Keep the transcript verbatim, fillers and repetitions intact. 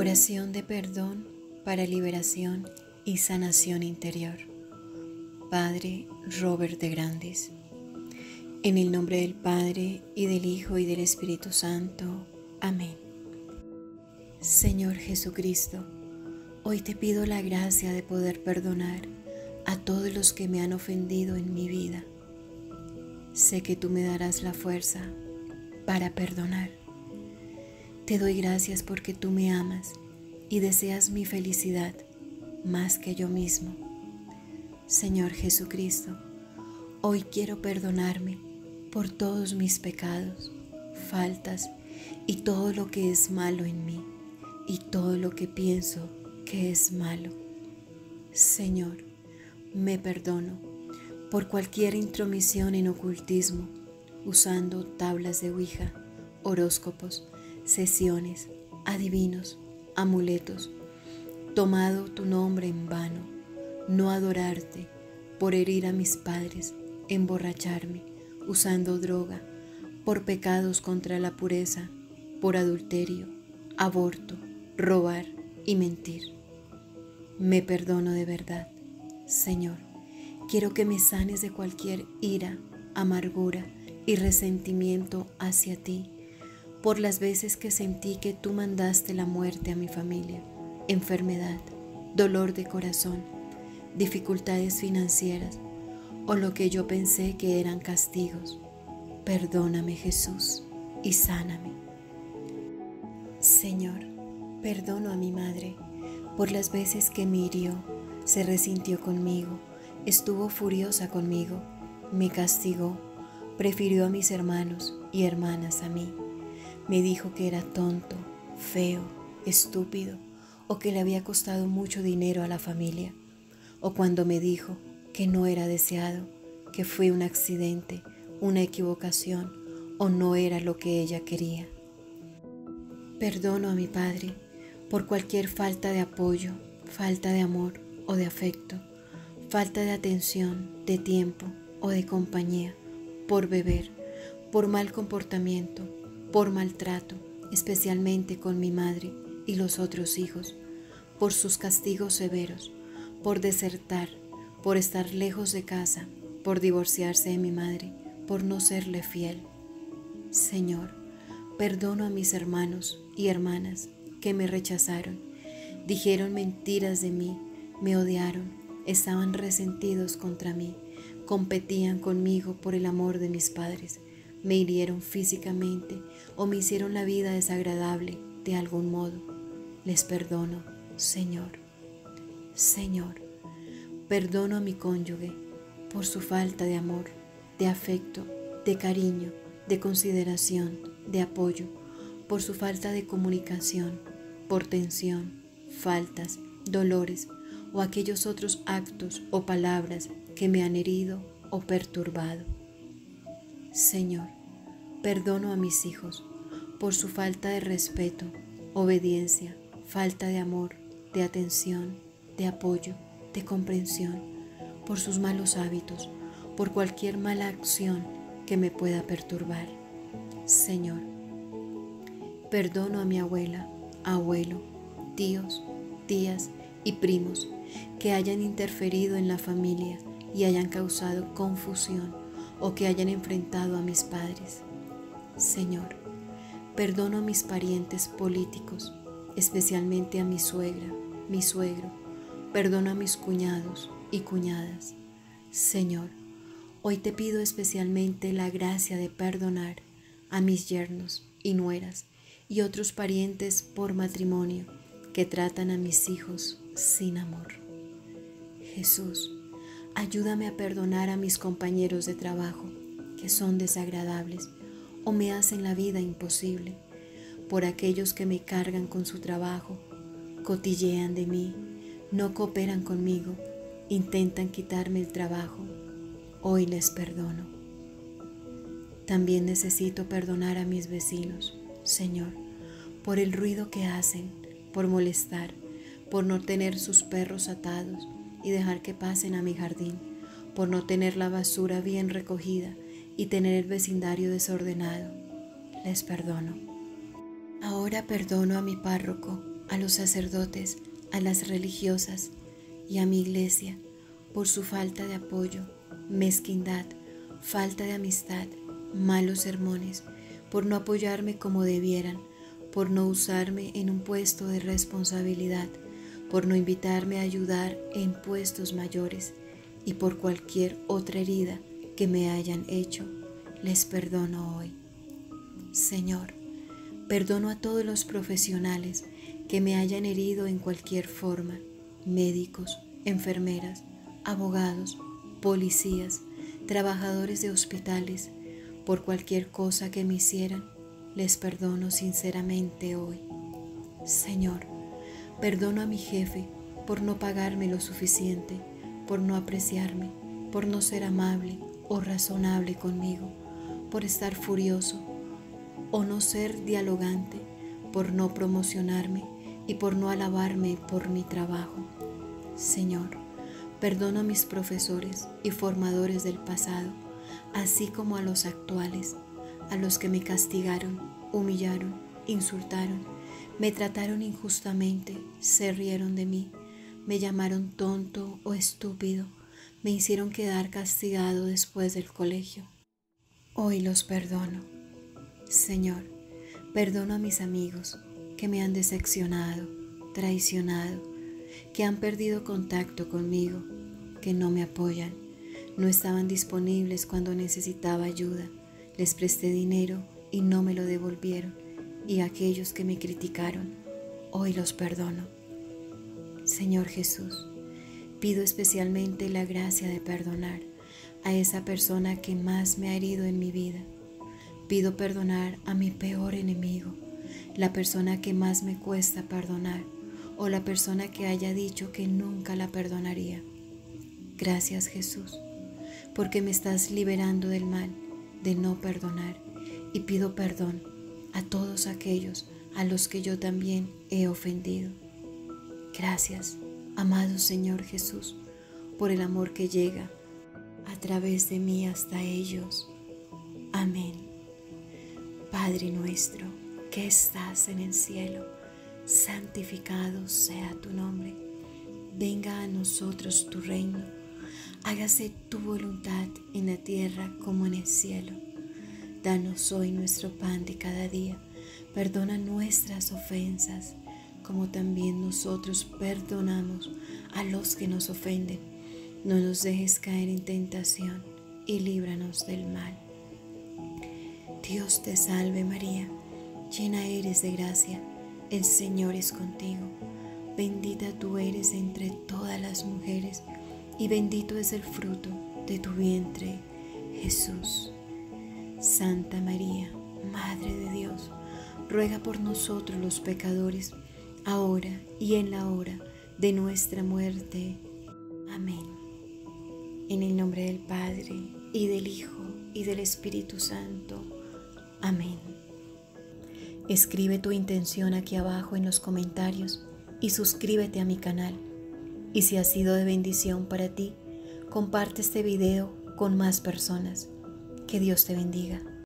Oración de perdón para liberación y sanación interior. Padre Robert de Grandes. En el nombre del Padre, y del Hijo, y del Espíritu Santo. Amén. Señor Jesucristo, hoy te pido la gracia de poder perdonar a todos los que me han ofendido en mi vida. Sé que tú me darás la fuerza para perdonar. Te doy gracias porque tú me amas y deseas mi felicidad más que yo mismo. Señor Jesucristo, hoy quiero perdonarme por todos mis pecados, faltas y todo lo que es malo en mí y todo lo que pienso que es malo. Señor, me perdono por cualquier intromisión en ocultismo, usando tablas de Ouija, horóscopos, sesiones, adivinos, amuletos, tomado tu nombre en vano, no adorarte, por herir a mis padres, emborracharme, usando droga, por pecados contra la pureza, por adulterio, aborto, robar y mentir. Me perdono de verdad, Señor. Quiero que me sanes de cualquier ira, amargura y resentimiento hacia ti, por las veces que sentí que tú mandaste la muerte a mi familia, enfermedad, dolor de corazón, dificultades financieras o lo que yo pensé que eran castigos. Perdóname, Jesús, y sáname. Señor, perdono a mi madre por las veces que me hirió, se resintió conmigo, estuvo furiosa conmigo, me castigó, prefirió a mis hermanos y hermanas a mí. Me dijo que era tonto, feo, estúpido, o que le había costado mucho dinero a la familia, o cuando me dijo que no era deseado, que fue un accidente, una equivocación, o no era lo que ella quería. Perdono a mi padre por cualquier falta de apoyo, falta de amor o de afecto, falta de atención, de tiempo o de compañía, por beber, por mal comportamiento, por maltrato, especialmente con mi madre y los otros hijos, por sus castigos severos, por desertar, por estar lejos de casa, por divorciarse de mi madre, por no serle fiel. Señor, perdono a mis hermanos y hermanas que me rechazaron, dijeron mentiras de mí, me odiaron, estaban resentidos contra mí, competían conmigo por el amor de mis padres, me hirieron físicamente o me hicieron la vida desagradable de algún modo. Les perdono, Señor. Señor, perdono a mi cónyuge por su falta de amor, de afecto, de cariño, de consideración, de apoyo, por su falta de comunicación, por tensión, faltas, dolores o aquellos otros actos o palabras que me han herido o perturbado. Señor, perdono a mis hijos por su falta de respeto, obediencia, falta de amor, de atención, de apoyo, de comprensión, por sus malos hábitos, por cualquier mala acción que me pueda perturbar. Señor, perdono a mi abuela, abuelo, tíos, tías y primos que hayan interferido en la familia y hayan causado confusión o que hayan enfrentado a mis padres. Señor, perdono a mis parientes políticos, especialmente a mi suegra, mi suegro. Perdono a mis cuñados y cuñadas. Señor, hoy te pido especialmente la gracia de perdonar a mis yernos y nueras y otros parientes por matrimonio que tratan a mis hijos sin amor. Jesús, ayúdame a perdonar a mis compañeros de trabajo que son desagradables o me hacen la vida imposible, por aquellos que me cargan con su trabajo, cotillean de mí, no cooperan conmigo, intentan quitarme el trabajo. Hoy les perdono. También necesito perdonar a mis vecinos, Señor, por el ruido que hacen, por molestar, por no tener sus perros atados y dejar que pasen a mi jardín, por no tener la basura bien recogida y tener el vecindario desordenado. Les perdono. Ahora perdono a mi párroco, a los sacerdotes, a las religiosas y a mi iglesia por su falta de apoyo, mezquindad, falta de amistad, malos sermones, por no apoyarme como debieran, por no usarme en un puesto de responsabilidad, por no invitarme a ayudar en puestos mayores y por cualquier otra herida que me hayan hecho, les perdono hoy. Señor, perdono a todos los profesionales que me hayan herido en cualquier forma, médicos, enfermeras, abogados, policías, trabajadores de hospitales, por cualquier cosa que me hicieran, les perdono sinceramente hoy. Señor, perdono a mi jefe por no pagarme lo suficiente, por no apreciarme, por no ser amable o razonable conmigo, por estar furioso o no ser dialogante, por no promocionarme y por no alabarme por mi trabajo. Señor, perdono a mis profesores y formadores del pasado, así como a los actuales, a los que me castigaron, humillaron, insultaron, me trataron injustamente, se rieron de mí, me llamaron tonto o estúpido, me hicieron quedar castigado después del colegio. Hoy los perdono. Señor, perdono a mis amigos que me han decepcionado, traicionado, que han perdido contacto conmigo, que no me apoyan, no estaban disponibles cuando necesitaba ayuda, les presté dinero y no me lo devolvieron, y a aquellos que me criticaron, hoy los perdono. Señor Jesús, pido especialmente la gracia de perdonar a esa persona que más me ha herido en mi vida. Pido perdonar a mi peor enemigo, la persona que más me cuesta perdonar o la persona que haya dicho que nunca la perdonaría. Gracias Jesús, porque me estás liberando del mal de no perdonar, y pido perdón a todos aquellos a los que yo también he ofendido. Gracias, amado Señor Jesús, por el amor que llega a través de mí hasta ellos. Amén. Padre nuestro, que estás en el cielo, santificado sea tu nombre. Venga a nosotros tu reino. Hágase tu voluntad en la tierra como en el cielo. Danos hoy nuestro pan de cada día. Perdona nuestras ofensas, como también nosotros perdonamos a los que nos ofenden. No nos dejes caer en tentación y líbranos del mal. Dios te salve María, llena eres de gracia, el Señor es contigo. Bendita tú eres entre todas las mujeres, y bendito es el fruto de tu vientre, Jesús. Santa María, Madre de Dios, ruega por nosotros los pecadores, ahora y en la hora de nuestra muerte. Amén. En el nombre del Padre, y del Hijo, y del Espíritu Santo. Amén. Escribe tu intención aquí abajo en los comentarios y suscríbete a mi canal. Y si ha sido de bendición para ti, comparte este video con más personas. Que Dios te bendiga.